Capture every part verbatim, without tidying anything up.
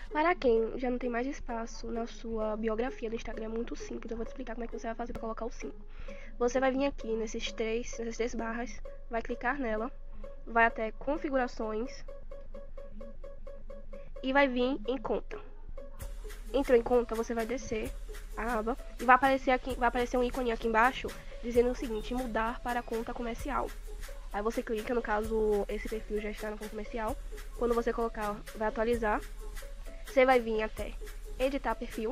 Para quem já não tem mais espaço na sua biografia do Instagram, é muito simples. Eu vou te explicar como é que você vai fazer para colocar o símbolo. Você vai vir aqui nesses três, nessas três barras, vai clicar nela, vai até configurações e vai vir em conta. Entrou em conta, você vai descer a aba e vai aparecer aqui, vai aparecer um ícone aqui embaixo dizendo o seguinte: mudar para conta comercial. Aí você clica, no caso esse perfil já está na conta comercial. Quando você colocar, vai atualizar. Você vai vir até editar perfil.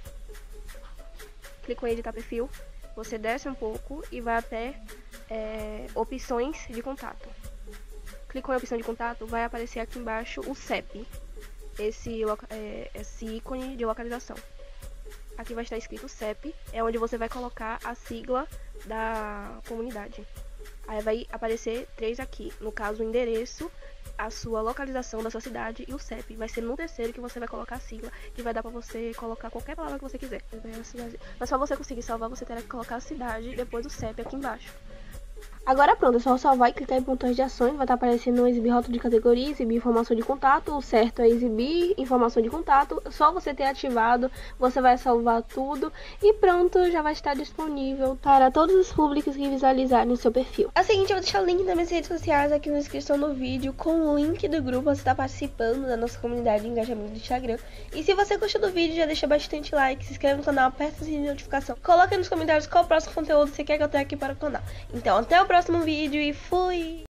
Clica em editar perfil. Você desce um pouco e vai até é, opções de contato. Clicou em opção de contato, vai aparecer aqui embaixo o C E P. Esse, é, esse ícone de localização. Aqui vai estar escrito C E P. É onde você vai colocar a sigla da comunidade. Aí vai aparecer três aqui. No caso, o endereço, a sua localização da sua cidade e o C E P. Vai ser no terceiro que você vai colocar a sigla, que vai dar pra você colocar qualquer palavra que você quiser. Mas pra você conseguir salvar, você terá que colocar a cidade e depois o C E P aqui embaixo. Agora pronto, é só salvar e clicar em botões de ações. Vai estar aparecendo exibir rótulo de categoria, exibir informação de contato. O certo é exibir informação de contato. Só você ter ativado, você vai salvar tudo e pronto, já vai estar disponível para todos os públicos que visualizarem o seu perfil. É o seguinte, eu vou deixar o link das minhas redes sociais aqui na descrição do vídeo, com o link do grupo. Você está participando da nossa comunidade de engajamento do Instagram. E se você gostou do vídeo, já deixa bastante like, se inscreve no canal, aperta o sininho de notificação. Coloca aí nos comentários qual o próximo conteúdo você quer que eu tenha aqui para o canal. Então, até o próximo vídeo e fui!